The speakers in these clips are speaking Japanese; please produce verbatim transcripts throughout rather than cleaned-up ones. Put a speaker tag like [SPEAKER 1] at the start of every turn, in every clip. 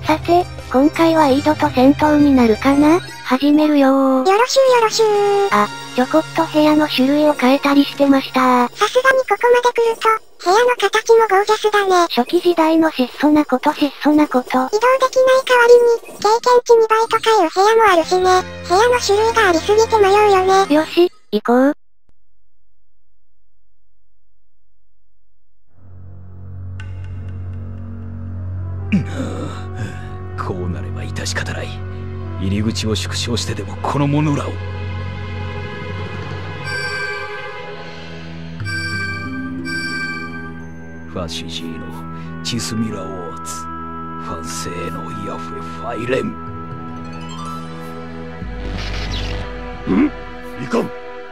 [SPEAKER 1] さて、今回はイードと戦闘になるかな？始めるよー。
[SPEAKER 2] よろしゅうよろしゅう。
[SPEAKER 1] あ、ちょこっと部屋の種類を変えたりしてました。
[SPEAKER 2] さすがにここまで来ると、部屋の形もゴージャスだね。
[SPEAKER 1] 初期時代の質素なこと質素なこと。移動できない
[SPEAKER 2] 代わりに、経験値にばいとかいう部屋もあるしね。部屋の種類がありすぎて迷うよね。
[SPEAKER 1] よし、行こう。
[SPEAKER 3] こうなれば致し方ない。入り口を縮小してでもこの者らを。ファシジーのチスミラオーツ、ファンセーのヤフェファイレン。ん？いかん。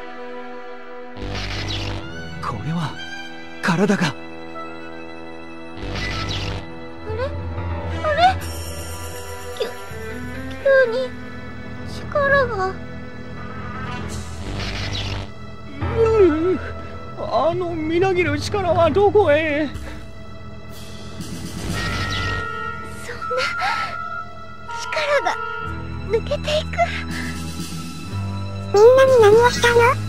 [SPEAKER 3] これは体が。
[SPEAKER 2] 急に力が。
[SPEAKER 3] うう、あのみなぎる力はどこへ。
[SPEAKER 2] そんな力が抜けていく。みんなに何をしたの？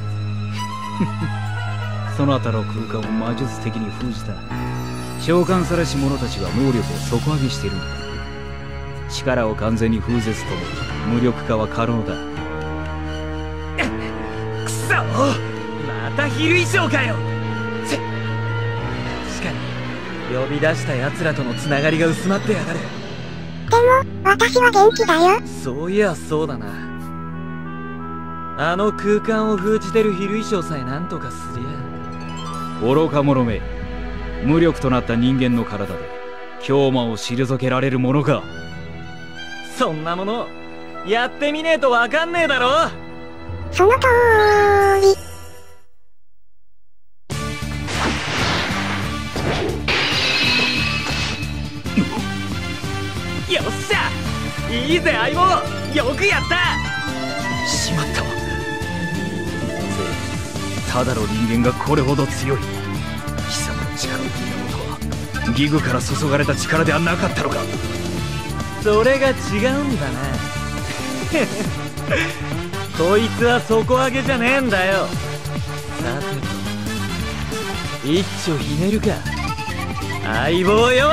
[SPEAKER 3] そなたの空間を魔術的に封じた召喚されし者たちが能力を底上げしているんだ。力を完全に封絶とも無力化は可能だ。くそ、また比類賞かよ。確かに呼び出した奴らとのつながりが薄まってやがる。
[SPEAKER 2] でも私は元気だよ。
[SPEAKER 3] そういやそうだな。あの空間を封じてる比類賞さえ何とかすりゃ。愚か者め、無力となった人間の体で狂魔を退けられるものか。そんなものやってみねえとわかんねえだろ。
[SPEAKER 2] その通り。
[SPEAKER 3] よっしゃ、いいぜ相棒、よくやった。しまったわ。ただの人間がこれほど強い。貴様の力の源はギグから注がれた力ではなかったのか。それが違うんだな。こいつは底上げじゃねえんだよ。さてと一丁ひねるか相棒よ。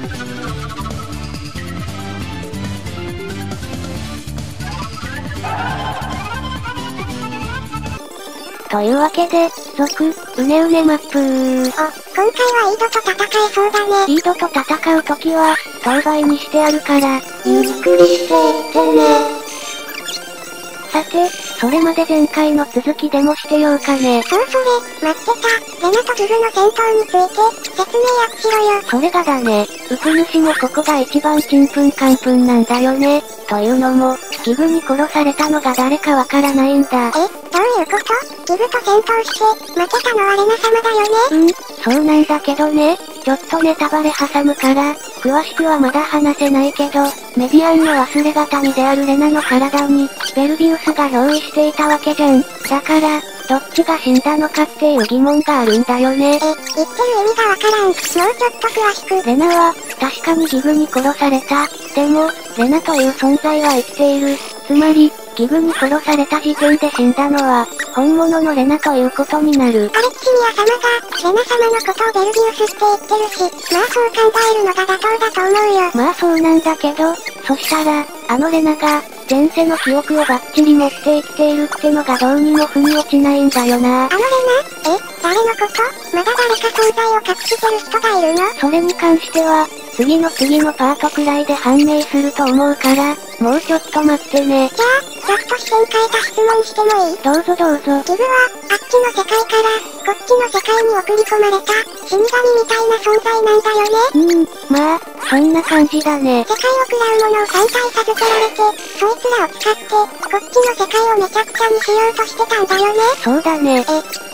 [SPEAKER 1] というわけで、続、うねうねマップー。
[SPEAKER 2] あ、今回はイードと戦えそうだね。
[SPEAKER 1] イードと戦うときは、当倍にしてあるから、
[SPEAKER 2] ゆっくりしていってね。
[SPEAKER 1] さて、それまで前回の続きでもしてようかね。
[SPEAKER 2] そうそれ、待ってた。レナとグルの戦闘について、説明やっしろよ。
[SPEAKER 1] それがだね、ウプ主もここが一番ちんぷんかんぷんなんだよね。というのも、ギグに殺されたのが誰かわからないんだ。
[SPEAKER 2] え、どういうこと？ギグと戦闘して、負けたのはレナ様だよね。
[SPEAKER 1] うん、そうなんだけどね。ちょっとネタバレ挟むから、詳しくはまだ話せないけど、メディアンの忘れがたみであるレナの体に、ベルビウスが憑依していたわけじゃん。だから、どっちが死んだのかっていう疑問があるんだよね。
[SPEAKER 2] え、言ってる意味がわからん。もうちょっと詳しく。
[SPEAKER 1] レナは、確かにギグに殺された。でも、レナという存在は生きている。つまり、ギグに殺された時点で死んだのは、本物のレナということになる。
[SPEAKER 2] アレキシミア様が、レナ様のことをベルビウスって言ってるし、まあそう考えるのが妥当だと思うよ。
[SPEAKER 1] まあそうなんだけど、そしたら、あのレナが、前世の記憶をバッチリ持って生きているってのがどうにも腑に落ちないんだよな。
[SPEAKER 2] あのレナ？え？誰のこと？まだ誰か存在を隠してる人がいるの？
[SPEAKER 1] それに関しては、次の次のパートくらいで判明すると思うから、もうちょっと待ってね。
[SPEAKER 2] じゃあ、ちょっと視点変えた質問してもいい？
[SPEAKER 1] どうぞどうぞ。
[SPEAKER 2] ギグは、あっちの世界から、こっちの世界に送り込まれた、死神みたいな存在なんだよね。
[SPEAKER 1] うーん、まあ、そんな感じだね。
[SPEAKER 2] 世界を食らうものを解体させてられて、そいつらを使って、こっちの世界をめちゃくちゃにしようとしてたんだよね。
[SPEAKER 1] そうだね。
[SPEAKER 2] え、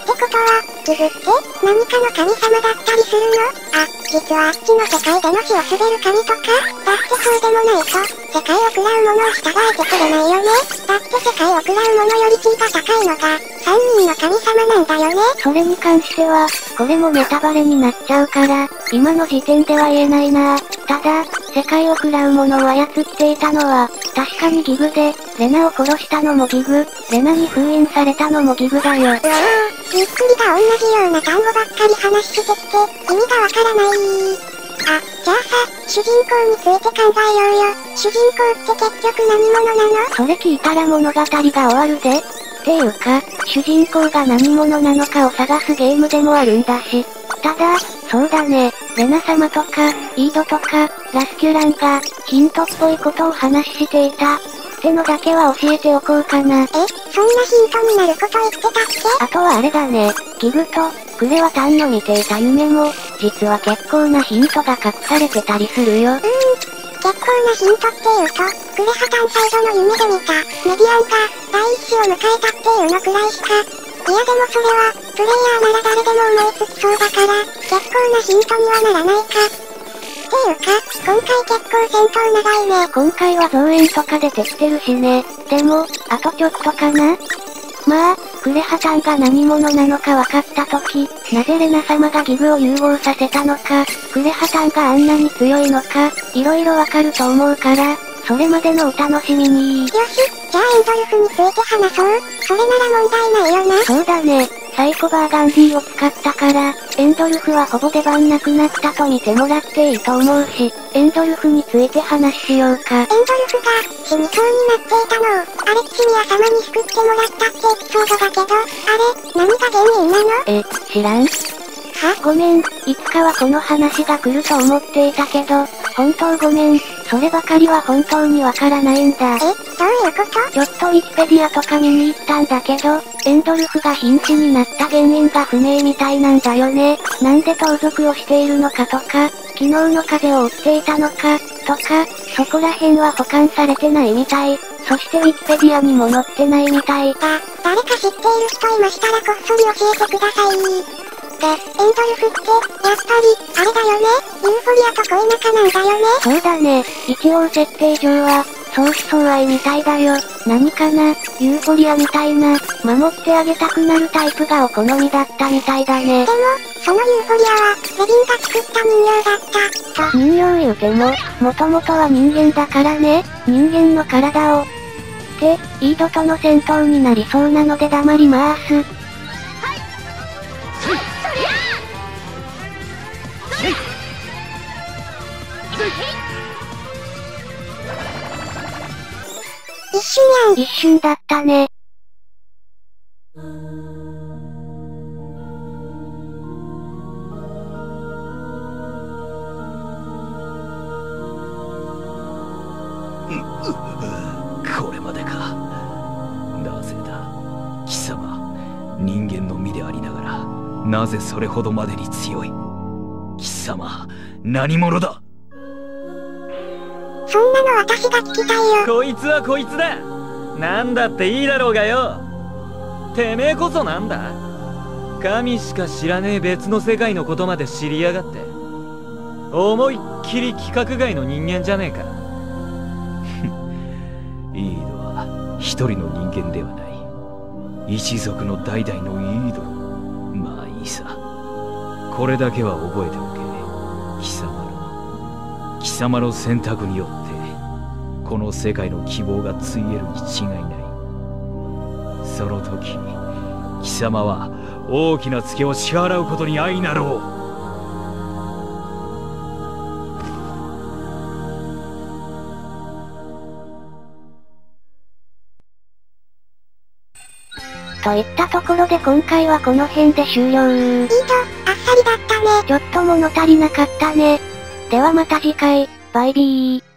[SPEAKER 2] ことは、ギグって、何かの神様だったりするの？あ、実はあっちの世界での死を滑る神とか？だってそうでもないと、世界を食らう者を従えてくれないよね。だって世界を食らう者より地位が高いのが、三人の神様なんだよね。
[SPEAKER 1] それに関しては、これもネタバレになっちゃうから、今の時点では言えないな。ただ、世界を食らう者を操っていたのは、確かにギグで、レナを殺したのもギグ、レナに封印されたのもギグだよ。うわぁ、
[SPEAKER 2] ゆっくりが同じような単語ばっかり話してきて、意味がわからない。あ、じゃあさ、主人公について考えようよ。主人公って結局何者なの？
[SPEAKER 1] それ聞いたら物語が終わるぜ。っていうか、主人公が何者なのかを探すゲームでもあるんだし。ただ、そうだね、レナ様とか、イードとか、ラスキュランが、ヒントっぽいことを話していた。ってのだけは教えておこうかな。
[SPEAKER 2] え、そんなヒントになること言ってたっけ？
[SPEAKER 1] あとはあれだね、ギグと、クレは単の見ていた夢も、実は結構なヒントが隠されてたりするよ。うーん、
[SPEAKER 2] 結構なヒントっていうと、クレハタンサイドの夢で見た、メディアンが、第一子を迎えたっていうのくらいしか。いやでもそれは、プレイヤーなら誰でも思いつきそうだから、結構なヒントにはならないか。っていうか、今回結構戦闘長いね。
[SPEAKER 1] 今回は増援とか出てきてるしね。でも、あとちょっとかな？まあ、クレハタンが何者なのか分かったとき、なぜレナ様がギグを融合させたのか、クレハタンがあんなに強いのか、いろいろわかると思うから、それまでのお楽しみに。
[SPEAKER 2] よし、じゃあエンドルフについて話そう。それなら問題ないよな。
[SPEAKER 1] そうだね。サイコバーガンディを使ったから、エンドルフはほぼ出番なくなったと見てもらっていいと思うし、エンドルフについて話しようか。
[SPEAKER 2] エンドルフが、死にそうになっていたのを、アレキシミア様に救ってもらったってエピソードだけど、あれ、何が原因なの？
[SPEAKER 1] え、知らん？は？ごめん、いつかはこの話が来ると思っていたけど、本当ごめん、そればかりは本当にわからないんだ。
[SPEAKER 2] え、どういうこと？
[SPEAKER 1] ちょっとウィキペディアとか見に行ったんだけど、エンドルフが瀕死になった原因が不明みたいなんだよね。なんで盗賊をしているのかとか、昨日の風を追っていたのか、とか、そこら辺は保管されてないみたい。そしてウィキペディアにも載ってないみたい。
[SPEAKER 2] だ、誰か知っている人いましたらこっそり教えてください。で、エンドルフって、やっぱり、あれだよね、ユーフォリアと恋仲なんだよね。
[SPEAKER 1] そうだね、一応設定上は、相思相愛みたいだよ。何かな、ユーフォリアみたいな、守ってあげたくなるタイプがお好みだったみたいだね。
[SPEAKER 2] でも、そのユーフォリアは、レビンが作った人形だった。
[SPEAKER 1] と、人形言うても、もともとは人間だからね、人間の体を。って、イードとの戦闘になりそうなので黙りまーす。
[SPEAKER 2] 一瞬やん。
[SPEAKER 1] 一瞬だったね。
[SPEAKER 3] これまでか。なぜだ、貴様。人間の身でありながら、なぜそれほどまでに強い。貴様、何者だ。
[SPEAKER 2] そんなの私が聞きたいよ。
[SPEAKER 4] こいつはこいつだ。なんだっていいだろうがよ。てめえこそなんだ。神しか知らねえ別の世界のことまで知りやがって。思いっきり規格外の人間じゃねえか。
[SPEAKER 3] イードは一人の人間ではない。一族の代々のイード。まあいいさ。これだけは覚えておけ。貴様の貴様の選択によってこの世界の希望がついえるに違いない。その時貴様は大きなツケを支払うことに相なろう。
[SPEAKER 1] といったところで今回はこの辺で終了。
[SPEAKER 2] いいと、あっさりだったね。
[SPEAKER 1] ちょっと物足りなかったね。ではまた次回、バイビー。